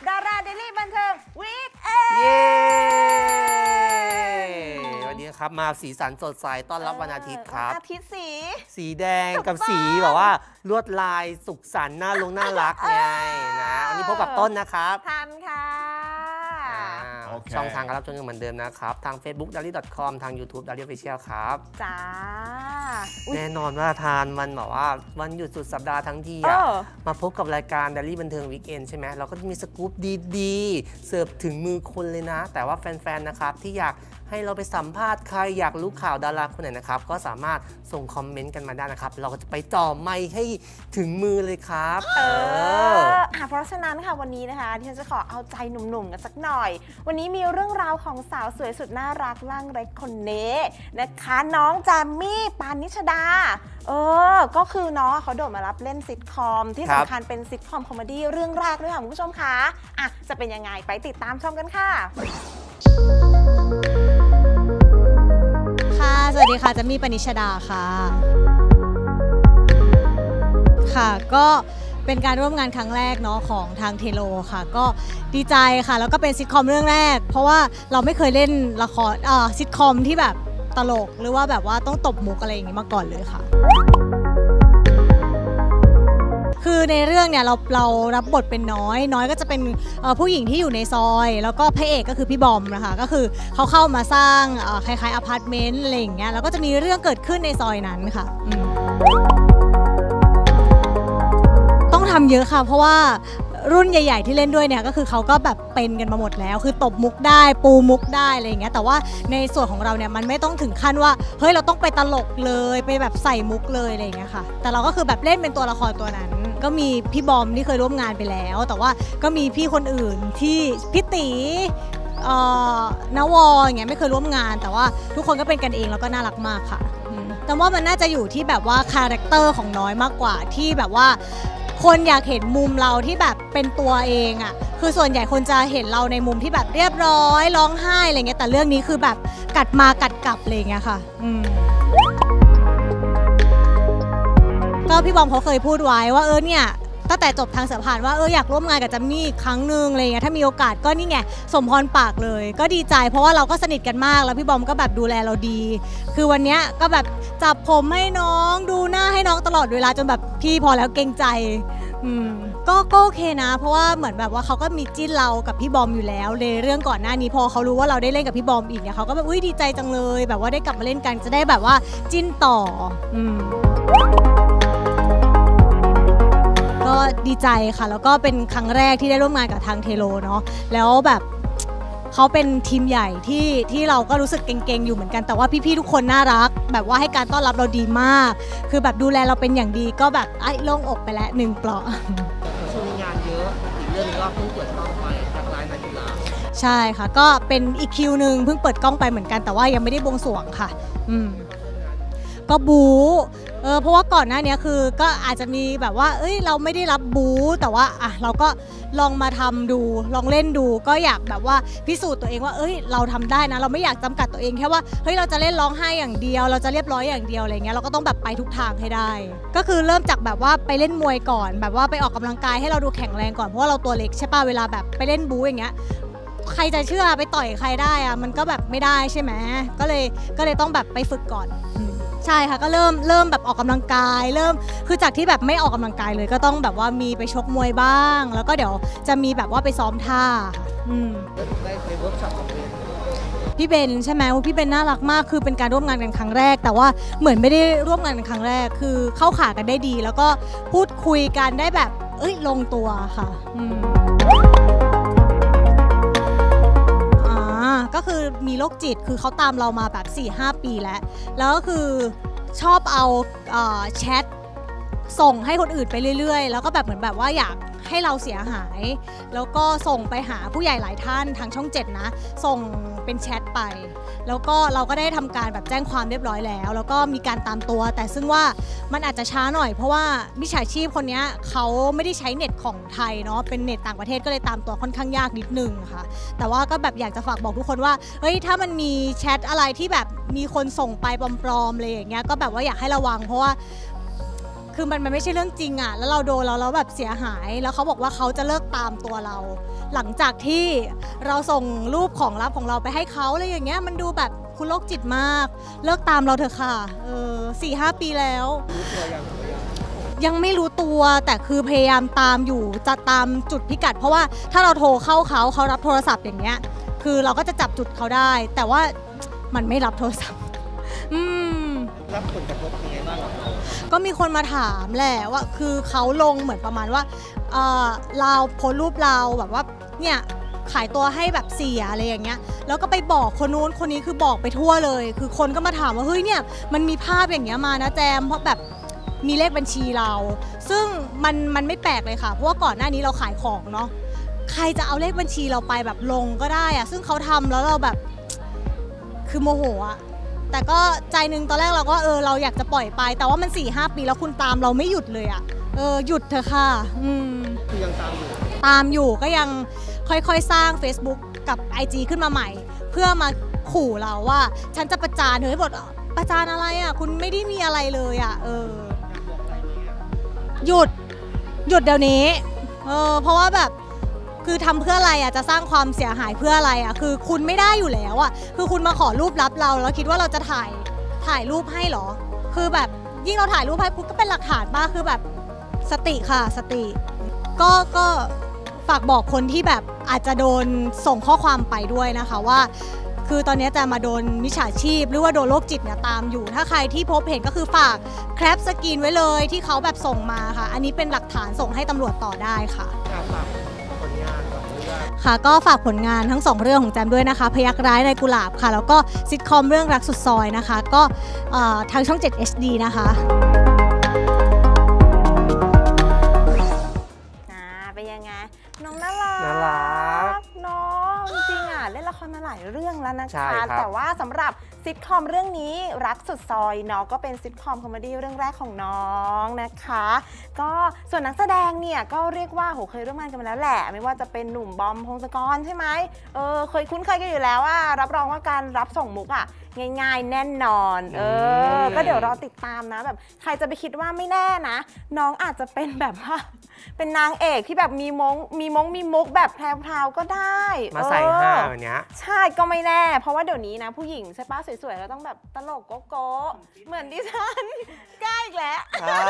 ดาราเดลี่บันเทิงวีคเอวันนี้ครับมาสีสันสดใสต้อนรับวันอาทิตย์ครับอาทิตย์สีแดงกับสีแบบว่าลวดลายสุขสันต์น่ารักไงนะวันนี้พบกับต้นนะครับทันค่ะช่องทางการรับชมเหมือนเดิมนะครับทาง facebook.com ทาง YouTube Daily Official ครับจ้าแน่นอนว่าทานมันแบบว่าวันหยุดสุดสัปดาห์ทั้งทีมาพบกับรายการ Daily บันเทิงวีคเอนใช่ไหมเราก็จะมีสกู๊ปดีๆเสิร์ฟถึงมือคนเลยนะแต่ว่าแฟนๆนะครับที่อยากให้เราไปสัมภาษณ์ใครอยากรู้ข่าวดาราคนไหนนะครับก็สามารถส่งคอมเมนต์กันมาได้นะครับเราก็จะไปจ่อไมค์ให้ถึงมือเลยครับเพราะฉะนั้นค่ะวันนี้นะคะที่ฉันจะขอเอาใจหนุ่มๆกันสักหน่อยวันนี้มีเรื่องราวของสาวสวยสุดน่ารักร่างเล็กคนนี้นะคะน้องจามี่ปานิชดาก็คือน้องเขาโดดมารับเล่นซิทคอมที่สำคัญเป็นซิทคอมคอมเมดี้เรื่องแรกด้วยค่ะคุณผู้ชมคะจะเป็นยังไงไปติดตามชมกันค่ะสวัสดีค่ะจามี่ปานิชดาค่ะก็เป็นการร่วมงานครั้งแรกเนาะของทางเทโลค่ะก็ดีใจค่ะแล้วก็เป็นซิทคอมเรื่องแรกเพราะว่าเราไม่เคยเล่นละครซิทคอมที่แบบตลกหรือว่าแบบว่าต้องตบมุกอะไรอย่างงี้มาก่อนเลยค่ะคือในเรื่องเนี่ยเรารับบทเป็นน้อยก็จะเป็นผู้หญิงที่อยู่ในซอยแล้วก็พระเอกก็คือพี่บอมนะคะก็คือเขาเข้ามาสร้างคล้ายๆอพาร์ตเมนต์อะไรอย่างเงี้ยแล้วก็จะมีเรื่องเกิดขึ้นในซอยนั้นค่ะต้องทำเยอะค่ะเพราะว่ารุ่นใหญ่ๆที่เล่นด้วยเนี่ยก็คือเขาก็แบบเป็นกันมาหมดแล้วคือตบมุกได้ปูมุกได้อะไรอย่างเงี้ยแต่ว่าในส่วนของเราเนี่ยมันไม่ต้องถึงขั้นว่าเฮ้ยเราต้องไปตลกเลยไปแบบใส่มุกเลยอะไรอย่างเงี้ยค่ะแต่เราก็คือแบบเล่นเป็นตัวละครตัวนั้นก็มีพี่บอมที่เคยร่วมงานไปแล้วแต่ว่าก็มีพี่คนอื่นที่พี่ตีนวอย่างเงี้ยไม่เคยร่วมงานแต่ว่าทุกคนก็เป็นกันเองแล้วก็น่ารักมากค่ะแต่ว่ามันน่าจะอยู่ที่แบบว่าคาแรคเตอร์ของน้อยมากกว่าที่แบบว่าคนอยากเห็นมุมเราที่แบบเป็นตัวเองคือส่วนใหญ่คนจะเห็นเราในมุมที่แบบเรียบร้อยร้องไห้อะไรเงี้ยแต่เรื่องนี้คือแบบกัดมากัดกลับอะไรเงี้ยค่ะก็พี่บอมเขาเคยพูดไว้ว่าเนี่ยตั้งแต่จบทางเสือผ่านว่าอยากร่วมงานกับจามี่อีกครั้งหนึ่งอะไรเงี้ยถ้ามีโอกาสก็นี่ไงสมพรปากเลยก็ดีใจเพราะว่าเราก็สนิทกันมากแล้วพี่บอมก็แบบดูแลเราดีคือวันนี้ก็แบบจับผมให้น้องดูหน้าให้น้องตลอดเวลาจนแบบพี่พอแล้วเกรงใจก็โอเคนะเพราะว่าเหมือนแบบว่าเขาก็มีจิ้นเรากับพี่บอมอยู่แล้วในเรื่องก่อนหน้านี้พอเขารู้ว่าเราได้เล่นกับพี่บอมอีกเนี่ยเขาก็แบบดีใจจังเลยแบบว่าได้กลับมาเล่นกันจะได้แบบว่าจิ้นต่อก็ดีใจค่ะแล้วก็เป็นครั้งแรกที่ได้ร่วมงานกับทางเทโลเนาะแล้วแบบเขาเป็นทีมใหญ่ที่เราก็รู้สึกเก่งๆอยู่เหมือนกันแต่ว่าพี่ๆทุกคนน่ารักแบบว่าให้การต้อนรับเราดีมากคือแบบดูแลเราเป็นอย่างดีก็แบบโล่งอกไปแล้ว1 เปราะช่วงนี้งานเยอะอีกเรื่องนึงก็เพิ่งเปิดกล้องไปจากไลน์นักกีฬาใช่ค่ะก็เป็นอีกคิวนึงเพิ่งเปิดกล้องไปเหมือนกันแต่ว่ายังไม่ได้บวงสรวงค่ะก็บู๊เพราะว่าก่อนหน้านี้คือก็อาจจะมีแบบว่าเราไม่ได้รับบู๊แต่ว่าเราก็ลองมาทำดูลองเล่นดูก็อยากแบบว่าพิสูจน์ตัวเองว่าเราทำได้นะเราไม่อยากจำกัดตัวเองแค่ว่าเราจะเล่นร้องไห้อย่างเดียวเราจะเรียบร้อยอย่างเดียวอะไรเงี้ยเราก็ต้องแบบไปทุกทางให้ได้ก็คือเริ่มจากแบบว่าไปเล่นมวยก่อนแบบว่าไปออกกำลังกายให้เราดูแข็งแรงก่อนเพราะว่าเราตัวเล็กใช่ป่ะเวลาแบบไปเล่นบู๊อย่างเงี้ยใครจะเชื่อไปต่อยใครได้มันก็แบบไม่ได้ใช่ไหมก็เลยต้องแบบไปฝึกก่อนใช่ค่ะก็เริ่มแบบออกกำลังกายคือจากที่แบบไม่ออกกำลังกายเลยก็ต้องแบบว่ามีไปชกมวยบ้างแล้วก็เดี๋ยวจะมีแบบว่าไปซ้อมท่าได้ไปเวิร์กช็อปกับพี่เบนใช่ไหมพี่เบนน่ารักมากคือเป็นการร่วมงานกันครั้งแรกแต่ว่าเหมือนไม่ได้ร่วมงานกันครั้งแรกคือเข้าขากันได้ดีแล้วก็พูดคุยกันได้แบบลงตัวค่ะก็คือมีโรคจิตคือเขาตามเรามาแบบ 4-5 ปีแล้วก็คือชอบเอาแชทส่งให้คนอื่นไปเรื่อยๆแล้วก็แบบเหมือนแบบว่าอยากให้เราเสียหายแล้วก็ส่งไปหาผู้ใหญ่หลายท่านทางช่อง7นะส่งเป็นแชทไปแล้วก็เราก็ได้ทำการแบบแจ้งความเรียบร้อยแล้วก็มีการตามตัวแต่ซึ่งว่ามันอาจจะช้าหน่อยเพราะว่ามิจฉาชีพคนนี้เขาไม่ได้ใช้เน็ตของไทยเนาะเป็นเน็ตต่างประเทศก็เลยตามตัวค่อนข้างยากนิดนึงค่ะแต่ว่าก็แบบอยากจะฝากบอกทุกคนว่าถ้ามันมีแชทอะไรที่แบบมีคนส่งไปปลอมๆเลยอย่างเงี้ยก็แบบว่าอยากให้ระวังเพราะว่าคือมันไม่ใช่เรื่องจริงแล้วเราโดนแล้วแบบเสียหายแล้วเขาบอกว่าเขาจะเลิกตามตัวเรา หลังจากที่เราส่งรูปของลับของเราไปให้เขาอะไรอย่างเงี้ยมันดูแบบคุณโรคจิตมากเลิกตามเราเถอะค่ะ4-5 ปีแล้วยังไม่รู้ตัวแต่คือพยายามตามอยู่จะตามจุดพิกัดเพราะว่าถ้าเราโทรเข้าเขารับโทรศัพท์อย่างเงี้ยคือเราก็จะจับจุดเขาได้แต่ว่ามันไม่รับโทรศัพท์รับผลกระทบยังไงบ้างก็มีคนมาถามแหละว่าคือเขาลงเหมือนประมาณว่าเราโพสรูปเราแบบว่าเนี่ยขายตัวให้แบบเสียอะไรอย่างเงี้ยแล้วก็ไปบอกคนนู้นคนนี้คือบอกไปทั่วเลยคือคนก็มาถามว่าเฮ้ยเนี่ยมันมีภาพอย่างเงี้ยมานะแจมเพราะแบบมีเลขบัญชีเราซึ่งมันไม่แปลกเลยค่ะเพราะว่าก่อนหน้านี้เราขายของเนาะใครจะเอาเลขบัญชีเราไปแบบลงก็ได้ซึ่งเขาทำแล้วเราแบบคือโมโหแต่ก็ใจนึงตอนแรกเราก็เราอยากจะปล่อยไปแต่ว่ามัน 4-5 ปีแล้วคุณตามเราไม่หยุดเลยหยุดเถอะค่ะคือยังตามอยู่ก็ยังค่อยๆสร้าง Facebook กับ IG ขึ้นมาใหม่เพื่อมาขู่เราว่าฉันจะประจานเฮ้ยบทประจานอะไรคุณไม่ได้มีอะไรเลยหยุดเดี๋ยวนี้เพราะว่าแบบคือทำเพื่ออะไรจะสร้างความเสียหายเพื่ออะไรคือคุณไม่ได้อยู่แล้วคือคุณมาขอรูปลับเราแล้วคิดว่าเราจะถ่ายรูปให้หรอคือแบบยิ่งเราถ่ายรูปให้ปุ๊บก็เป็นหลักฐานมากคือแบบสติค่ะสติก็ฝากบอกคนที่แบบอาจจะโดนส่งข้อความไปด้วยนะคะว่าคือตอนนี้จะมาโดนมิจฉาชีพหรือว่าโดนโรคจิตเนี่ยตามอยู่ถ้าใครที่พบเห็นก็คือฝากแคปสกรีนไว้เลยที่เขาแบบส่งมาค่ะอันนี้เป็นหลักฐานส่งให้ตำรวจต่อได้ค่ะค่ะก็ฝากผลงานทั้ง2เรื่องของแจมด้วยนะคะพยัคฆ์ร้ายในกุหลาบค่ะแล้วก็ซิทคอมเรื่องรักสุดซอยนะคะก็ทางช่อง 7 HD นะคะเป็นยังไงน้องน่ารักน้องจริงเล่นละครมาหลายเรื่องแล้วนะคะแต่ว่าสำหรับซิทคอมเรื่องนี้รักสุดซอยน้องก็เป็นซิทคอมคอมเมดี้เรื่องแรกของน้องนะคะก็ส่วนนักแสดงเนี่ยก็เรียกว่าเคยร่วมงานกันมาแล้วแหละไม่ว่าจะเป็นหนุ่มบอมพงศกรใช่ไหมเคยคุ้นเคยกันอยู่แล้วรับรองว่าการรับส่งมุกง่ายๆแน่นอนก็เดี๋ยวรอติดตามนะแบบใครจะไปคิดว่าไม่แน่นะน้องอาจจะเป็นแบบว่าเป็นนางเอกที่แบบมีมุกแบบแพรวๆก็ได้มาใส่ห้าแบบนี้ใช่ก็ไม่แน่เพราะว่าเดี๋ยวนี้นะผู้หญิงใช่ปะสวยๆก็ต้องแบบตลกโก๊ะเหมือนดิฉันใกล้อีกแล้ว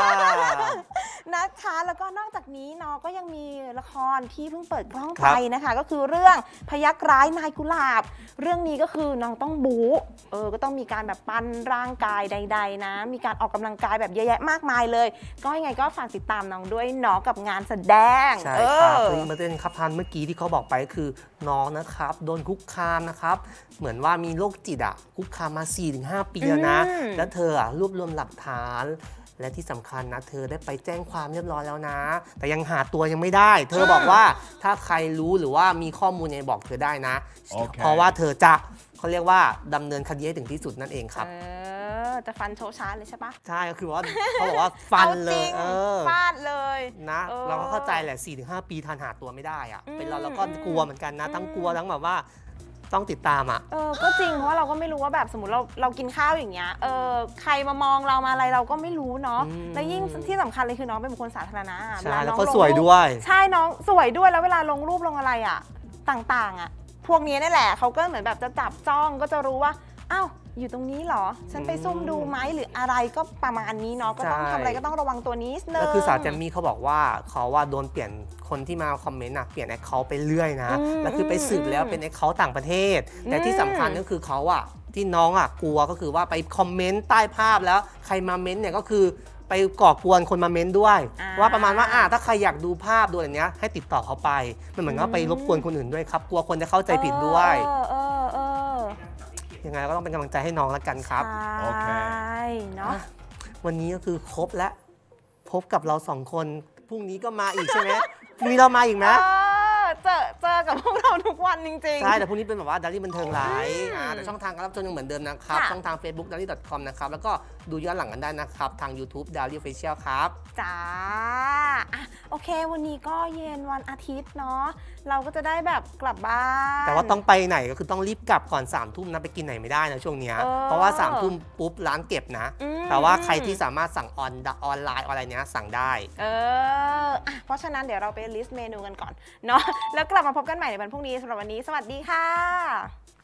นะคะแล้วก็นอกจากนี้น้องก็ยังมีละครที่เพิ่งเปิดกล้องไปนะคะก็คือเรื่องพยัคฆ์ร้ายนายกุหลาบเรื่องนี้ก็คือน้องต้องบู๊ก็ต้องมีการแบบปั้นร่างกายใดๆนะมีการออกกำลังกายแบบเยอะแยะมากมายเลยก็ยังไงก็ฝากติดตามน้องด้วยน้องกับงานแสดงใช่ครับคือมาเต้นครับพันเมื่อกี้ที่เขาบอกไปคือน้องนะครับโดนคุกคามนะครับเหมือนว่ามีโรคจิตคุกคามมา 4-5 ปีแล้วนะแล้วเธอรวบรวมหลักฐานและที่สำคัญนะเธอได้ไปแจ้งความเรียบร้อยแล้วนะแต่ยังหาตัวยังไม่ได้เธอบอกว่าถ้าใครรู้หรือว่ามีข้อมูลยังบอกเธอได้นะ เพราะว่าเธอจะเขาเรียกว่าดำเนินคดีให้ถึงที่สุดนั่นเองครับจะฟันโชว์ช้าเลยใช่ปะใช่ก็คือว่าเขาบอกว่าฟันเลยฟาดเลยนะเราก็เข้าใจแหละ 4-5 ปีทันหาตัวไม่ได้เป็นเราก็กลัวเหมือนกันนะทั้งกลัวทั้งแบบว่าต้องติดตามก็จริงเพราะว่าเราก็ไม่รู้ว่าแบบสมมติเรากินข้าวอย่างเงี้ยใครมามองเรามาอะไรเราก็ไม่รู้เนาะแล้วยิ่งที่สำคัญเลยคือน้องเป็นบุคคลสาธารณะใช่แล้วก็สวยด้วยใช่น้องสวยด้วยแล้วเวลาลงรูปลงอะไรต่างๆพวกนี้นี่แหละเขาก็เหมือนแบบจะจับจ้องก็จะรู้ว่าอ้าวอยู่ตรงนี้เหรอฉันไปซุ่มดูไหมหรืออะไรก็ประมาณนี้เนาะก็ต้องทำอะไรก็ต้องระวังตัวนี้นึงแล้วคือสาวแจมมี่เขาบอกว่าเขาว่าโดนเปลี่ยนคนที่มาคอมเมนต์เปลี่ยนแอคเคาท์ไปเรื่อยนะแล้วคือไปสืบแล้วเป็นแอคเคาท์ต่างประเทศแต่ที่สำคัญก็คือเขาที่น้องกลัวก็คือว่าไปคอมเมนต์ใต้ภาพแล้วใครมาเม้นต์เนี่ยก็คือไปก่อกวนคนมาเม้นต์ด้วยว่าประมาณว่าถ้าใครอยากดูภาพดูอะไรเนี้ยให้ติดต่อเขาไปมันเหมือนว่าไปรบกวนคนอื่นด้วยครับกลัวคนจะเข้าใจผิดด้วยยังไงก็ต้องเป็นกำลังใจให้น้องแล้วกันครับโอเคเนาะวันนี้ก็คือครบแล้วพบกับเรา2 คนพรุ่งนี้ก็มาอีกใช่ไหมพรุ่งนี้เรามาอีกไหมเจอกับพวกเราทุกวันจริงๆใช่แต่พรุ่งนี้เป็นแบบว่าดารี่บันเทิงไลฟ์แต่ช่องทางการรับชมยังเหมือนเดิมนะครับช่องทาง Facebook daily.com นะครับแล้วก็ดูย้อนหลังกันได้นะครับทาง YouTube Daily Official ครับจ้าโอเควันนี้ก็เย็นวันอาทิตย์เนาะเราก็จะได้แบบกลับบ้านแต่ว่าต้องไปไหนก็คือต้องรีบกลับก่อน3 ทุ่มนะไปกินไหนไม่ได้นะช่วงนี้เพราะว่า3 ทุ่มปุ๊บร้านเก็บนะแต่ว่าใครที่สามารถสั่งออนไลน์อะไรเนี้ยสั่งได้เพราะฉะนั้นเดี๋ยวเราไปลิสต์เมนูกันก่อนเนาะแล้วกลับมาพบกันใหม่ในวันพรุ่งนี้สำหรับวันนี้สวัสดีค่ะ